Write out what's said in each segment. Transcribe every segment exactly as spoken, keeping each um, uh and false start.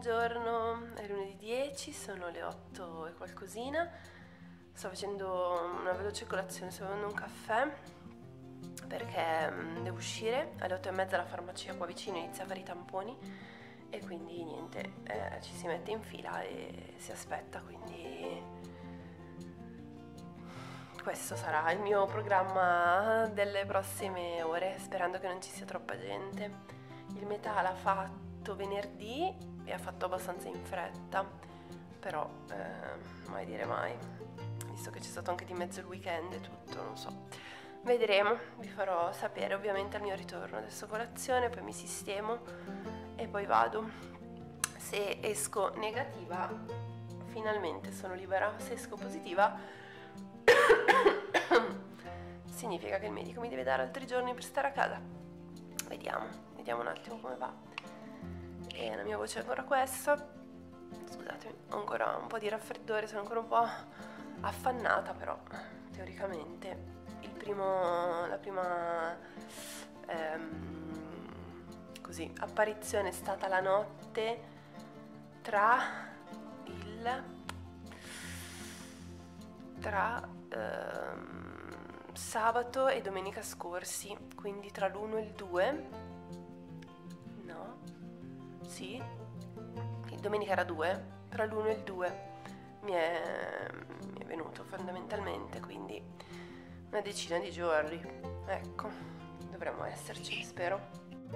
Buongiorno, è lunedì dieci, sono le otto e qualcosina. Sto facendo una veloce colazione, sto bevendo un caffè perché mm, devo uscire. Alle otto e mezza la farmacia qua vicino inizia a fare i tamponi e quindi niente, eh, ci si mette in fila e si aspetta, quindi questo sarà il mio programma delle prossime ore, sperando che non ci sia troppa gente. Il metà l'ha fatto venerdì e ha fatto abbastanza in fretta, però eh, mai dire mai, visto che c'è stato anche di mezzo il weekend e tutto, non so. Vedremo, vi farò sapere ovviamente al mio ritorno. Adesso colazione, poi mi sistemo e poi vado. Se esco negativa, finalmente sono libera. Se esco positiva, significa che il medico mi deve dare altri giorni per stare a casa. Vediamo, vediamo un attimo come va. E la mia voce è ancora questa. Scusatemi, ho ancora un po' di raffreddore, sono ancora un po' affannata, però teoricamente il primo, la prima ehm, così, apparizione è stata la notte tra il tra ehm, sabato e domenica scorsi, quindi tra l'uno e il due. No? Sì? Domenica era due, tra l'uno e il due mi è, mi è venuto fondamentalmente, quindi una decina di giorni, ecco, dovremmo esserci, spero.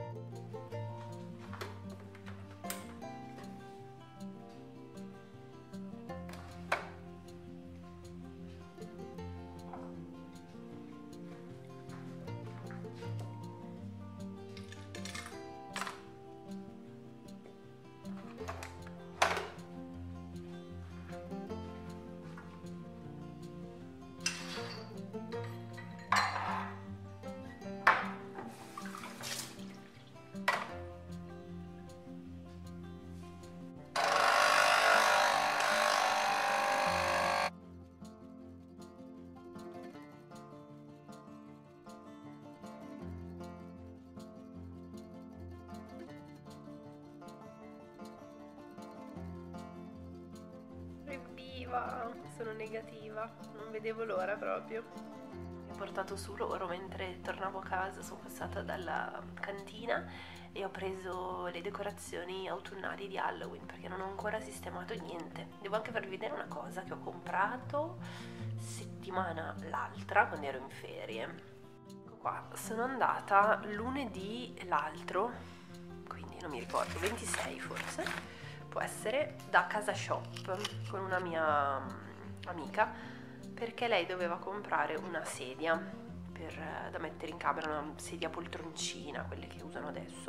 Evviva, sono negativa, non vedevo l'ora proprio. Mi ho portato su loro mentre tornavo a casa, sono passata dalla cantina e ho preso le decorazioni autunnali di Halloween perché non ho ancora sistemato niente. Devo anche farvi vedere una cosa che ho comprato settimana l'altra quando ero in ferie. Ecco qua, sono andata lunedì l'altro, quindi non mi ricordo, ventisei forse, può essere, da Casa Shop con una mia amica perché lei doveva comprare una sedia per, da mettere in camera, una sedia poltroncina, quelle che usano adesso,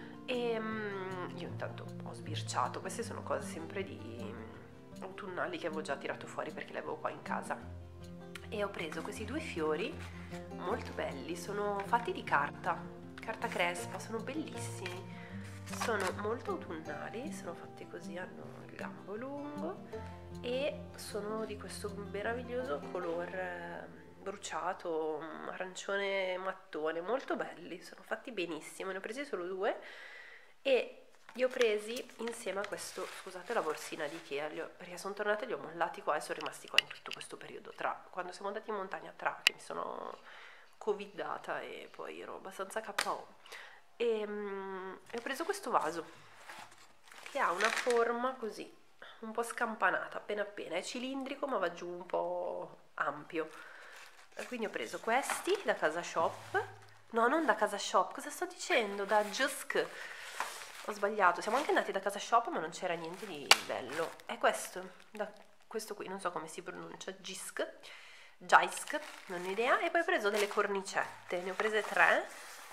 e um, io intanto ho sbirciato. Queste sono cose sempre di autunnali che avevo già tirato fuori perché le avevo qua in casa, e ho preso questi due fiori molto belli, sono fatti di carta carta crespa, sono bellissimi. Sono molto autunnali, sono fatti così, hanno il gambo lungo e sono di questo meraviglioso color bruciato, arancione mattone, molto belli, sono fatti benissimo. Ne ho presi solo due e li ho presi insieme a questo, scusate la borsina di Ikea, li ho, perché sono tornata e li ho mollati qua e sono rimasti qua in tutto questo periodo, tra quando siamo andati in montagna, tra che mi sono covidata e poi ero abbastanza K O. E, um, e ho preso questo vaso che ha una forma così un po' scampanata, appena appena, è cilindrico ma va giù un po' ampio, e quindi ho preso questi da Casa Shop, no, non da Casa Shop, cosa sto dicendo, da Jusk, ho sbagliato, siamo anche andati da Casa Shop ma non c'era niente di bello, è questo, da questo qui, non so come si pronuncia, Jisk, Jaisk, non ho idea. E poi ho preso delle cornicette, ne ho prese tre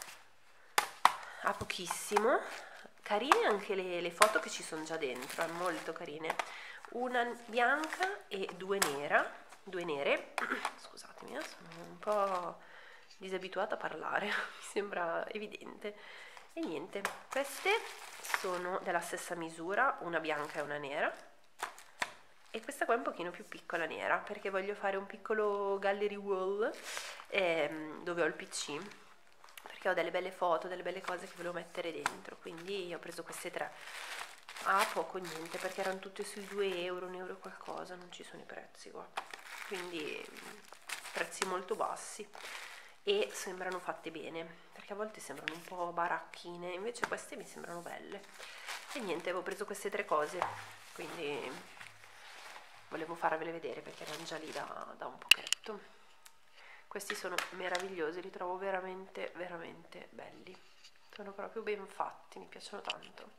a pochissimo, carine anche le, le foto che ci sono già dentro, molto carine, una bianca e due nera, due nere, scusatemi, sono un po' disabituata a parlare, mi sembra evidente. E niente, queste sono della stessa misura, una bianca e una nera, e questa qua è un pochino più piccola nera perché voglio fare un piccolo gallery wall ehm, dove ho il P C, perché ho delle belle foto, delle belle cose che volevo mettere dentro, quindi ho preso queste tre. a poco niente, perché erano tutte sui due euro, un euro qualcosa, non ci sono i prezzi qua, quindi prezzi molto bassi e sembrano fatte bene, perché a volte sembrano un po' baracchine, invece queste mi sembrano belle. E niente, avevo preso queste tre cose, quindi volevo farvele vedere perché erano già lì da, da un pochetto. Questi sono meravigliosi, li trovo veramente veramente belli, sono proprio ben fatti, mi piacciono tanto.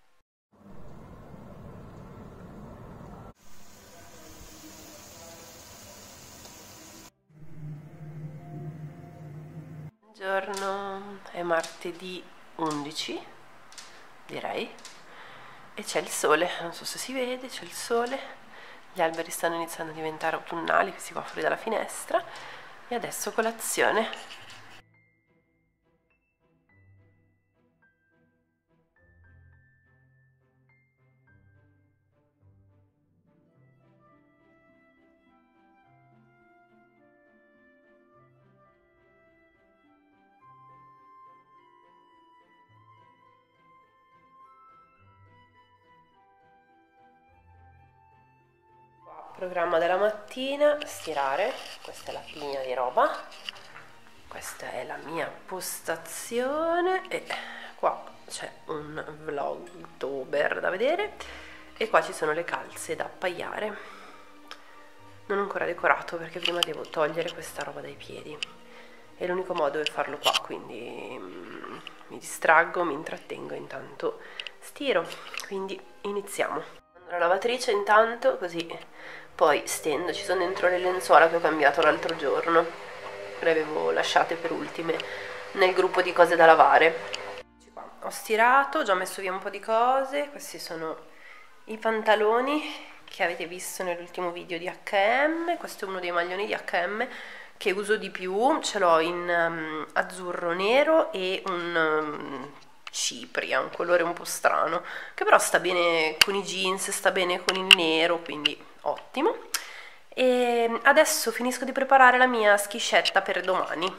Buongiorno, è martedì undici, direi, e c'è il sole, non so se si vede, c'è il sole, gli alberi stanno iniziando a diventare autunnali, questi qua fuori dalla finestra, e adesso colazione. Programma della mattina, stirare, questa è la pigna di roba, questa è la mia postazione e qua c'è un vlogtober da vedere e qua ci sono le calze da appaiare. Non ho ancora decorato perché prima devo togliere questa roba dai piedi e l'unico modo è farlo qua, quindi mm, mi distraggo, mi intrattengo, intanto stiro, quindi iniziamo. La lavatrice intanto, così poi stendo, ci sono dentro le lenzuola che ho cambiato l'altro giorno, le avevo lasciate per ultime nel gruppo di cose da lavare. Ho stirato, ho già messo via un po' di cose, questi sono i pantaloni che avete visto nell'ultimo video di acca e emme, questo è uno dei maglioni di acca e emme che uso di più, ce l'ho in um, azzurro nero e un um, cipria, un colore un po' strano, che però sta bene con i jeans, sta bene con il nero, quindi ottimo. E adesso finisco di preparare la mia schiscetta per domani.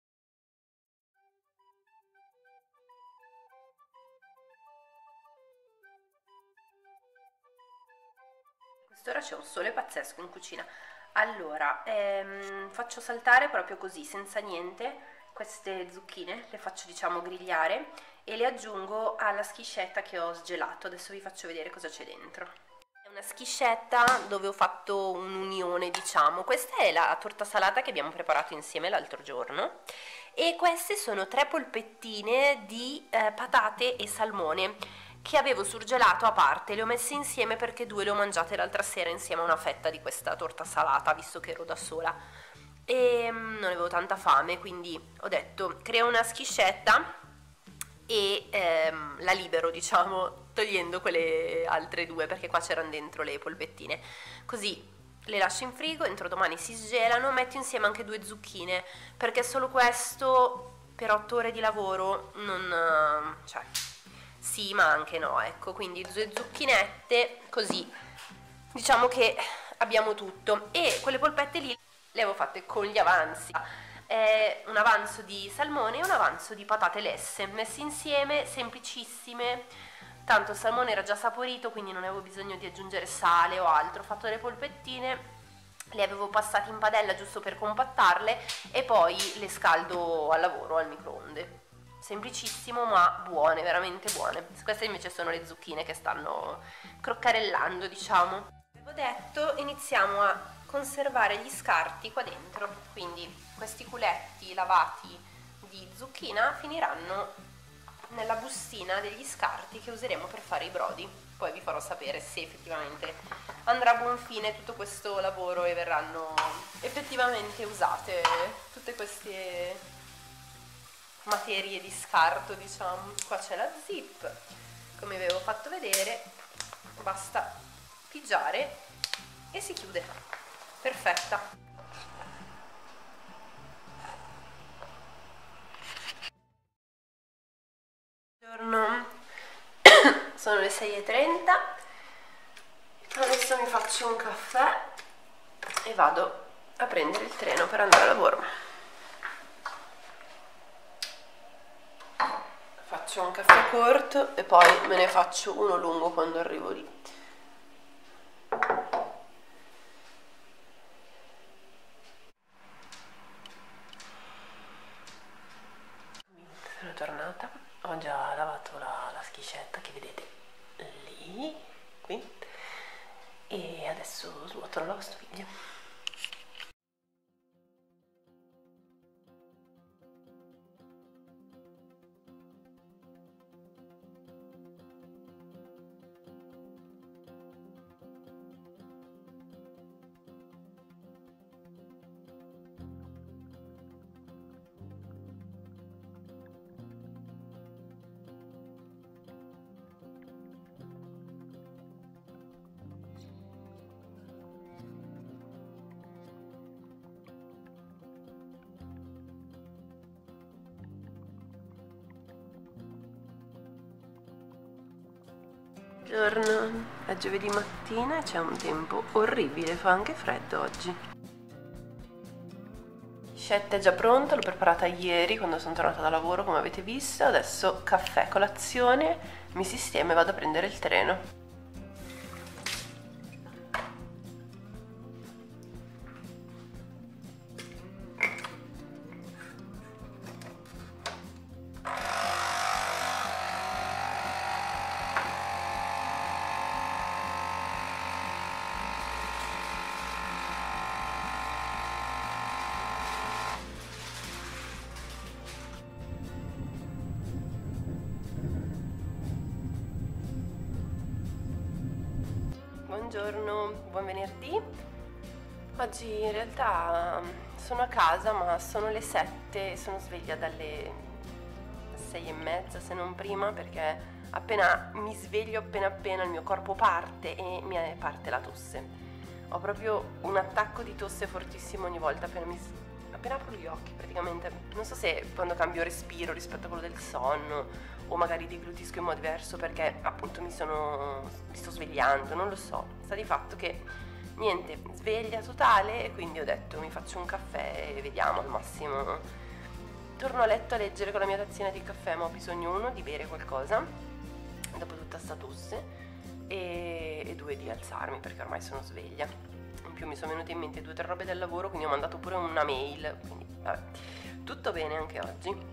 Quest'ora c'è un sole pazzesco in cucina. Allora, ehm, faccio saltare proprio così, senza niente, queste zucchine, le faccio diciamo grigliare e le aggiungo alla schiscetta che ho sgelato. Adesso vi faccio vedere cosa c'è dentro. È una schiscetta dove ho fatto un'unione, diciamo. Questa è la torta salata che abbiamo preparato insieme l'altro giorno e queste sono tre polpettine di eh, patate e salmone che avevo surgelato a parte, le ho messe insieme perché due le ho mangiate l'altra sera insieme a una fetta di questa torta salata, visto che ero da sola e non avevo tanta fame, quindi ho detto creo una schiscetta e ehm, la libero, diciamo, togliendo quelle altre due perché qua c'erano dentro le polpettine, così le lascio in frigo, entro domani si sgelano, metto insieme anche due zucchine perché solo questo per otto ore di lavoro non, cioè sì ma anche no, ecco, quindi due zucchinette, così diciamo che abbiamo tutto. E quelle polpette lì le avevo fatte con gli avanzi, eh, un avanzo di salmone e un avanzo di patate lesse messi insieme, semplicissime, tanto il salmone era già saporito quindi non avevo bisogno di aggiungere sale o altro. Ho fatto le polpettine, le avevo passate in padella giusto per compattarle e poi le scaldo al lavoro al microonde. Semplicissimo ma buone, veramente buone. Queste invece sono le zucchine che stanno croccarellando, diciamo. Avevo detto, iniziamo a conservare gli scarti qua dentro, quindi questi culetti lavati di zucchina finiranno nella bustina degli scarti che useremo per fare i brodi. Poi vi farò sapere se effettivamente andrà a buon fine tutto questo lavoro e verranno effettivamente usate tutte queste materie di scarto, diciamo. Qua c'è la zip, come vi avevo fatto vedere, basta pigiare e si chiude, perfetta. Buongiorno, sono le sei e trenta, adesso mi faccio un caffè e vado a prendere il treno per andare a lavoro. faccio un caffè corto e poi me ne faccio uno lungo quando arrivo lì. Sono tornata, ho già lavato la, la schiscetta che vedete lì, qui, e adesso svuoto la lavastoviglie. Buongiorno, è giovedì mattina e c'è un tempo orribile, fa anche freddo oggi. Scetta è già pronta, l'ho preparata ieri quando sono tornata da lavoro, come avete visto. Adesso caffè, colazione, mi sistemo e vado a prendere il treno. Buongiorno, buon venerdì. Oggi in realtà sono a casa, ma sono le sette e sono sveglia dalle sei e mezza, se non prima, perché appena mi sveglio, appena appena il mio corpo parte e mi parte la tosse. Ho proprio un attacco di tosse fortissimo ogni volta appena, mi, appena apro gli occhi praticamente. Non so se quando cambio respiro rispetto a quello del sonno o magari deglutisco in modo diverso perché appunto mi sono mi sto svegliando, non lo so. Sta di fatto che niente, sveglia totale, e quindi ho detto mi faccio un caffè e vediamo, al massimo torno a letto a leggere con la mia tazzina di caffè, ma ho bisogno uno di bere qualcosa dopo tutta sta tosse e, e due di alzarmi perché ormai sono sveglia. In più mi sono venute in mente due o tre robe del lavoro, quindi ho mandato pure una mail, quindi vabbè, tutto bene anche oggi.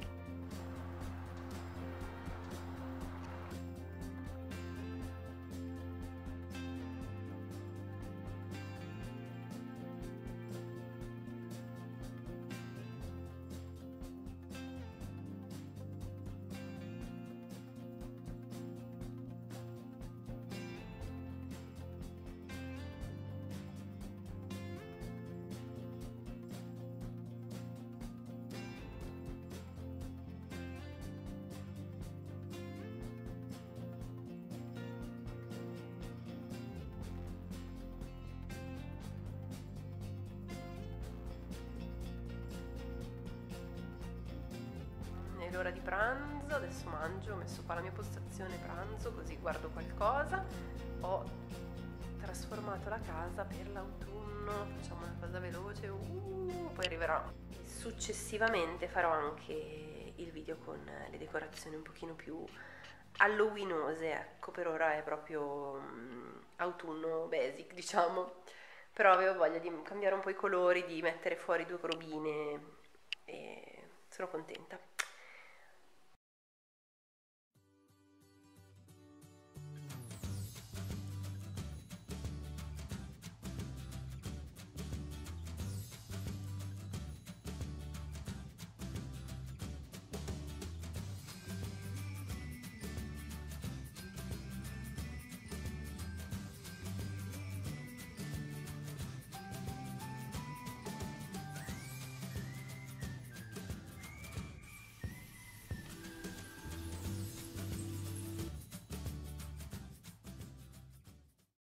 È l'ora di pranzo, adesso mangio, ho messo qua la mia postazione pranzo così guardo qualcosa. Ho trasformato la casa per l'autunno, facciamo una cosa veloce, uh, poi arriverà. Successivamente farò anche il video con le decorazioni un pochino più halloweenose, ecco, per ora è proprio um, autunno basic, diciamo, però avevo voglia di cambiare un po' i colori, di mettere fuori due robine e sono contenta.